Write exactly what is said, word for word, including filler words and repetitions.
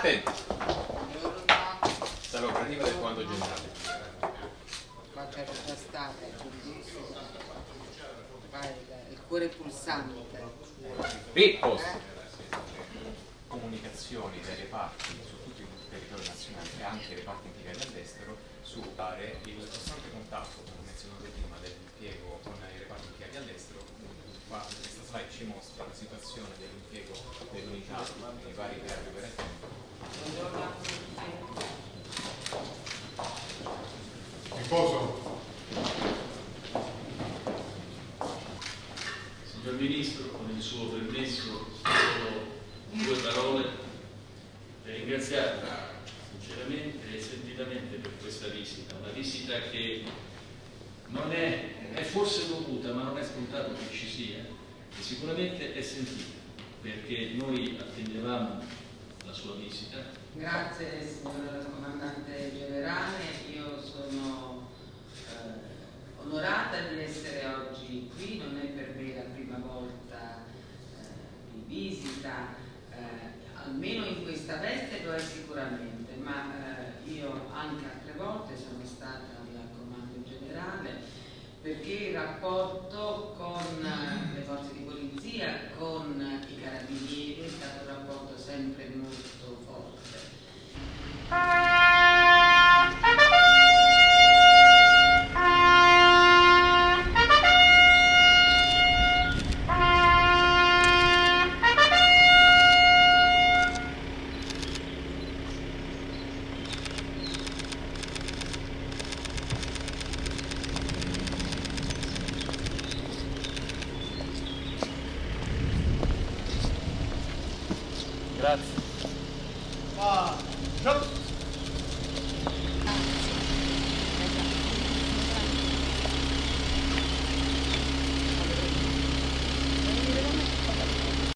attenti. Sarà operativa del comando generale. Qualche contrastata, quindi il cuore pulsante. Pippo! Comunicazioni dai reparti su tutto il territorio nazionale e anche i reparti impiegati all'estero su dare il costante contatto, come menzionato prima, dell'impiego con i reparti impiegati all'estero. Qua questa slide ci mostra la situazione dell'impiego dell'unità nei vari teatri operativi. Riposo. Signor Ministro, con il suo permesso, solo due parole per ringraziarla sinceramente e sentitamente per questa visita, una visita che non è, è forse dovuta, ma non è scontato che ci sia, e sicuramente è sentita, perché noi attendevamo la sua visita. Grazie signor Comandante Generale, io sono eh, onorata di essere oggi qui, non è per me la prima volta eh, di visita, eh, almeno in questa veste lo è sicuramente, ma eh, io anche altre volte sono stata al Comando Generale, perché il rapporto con le forze di polizia, con i carabinieri è stato un rapporto sempre molto forte. Grazie. Ah, no.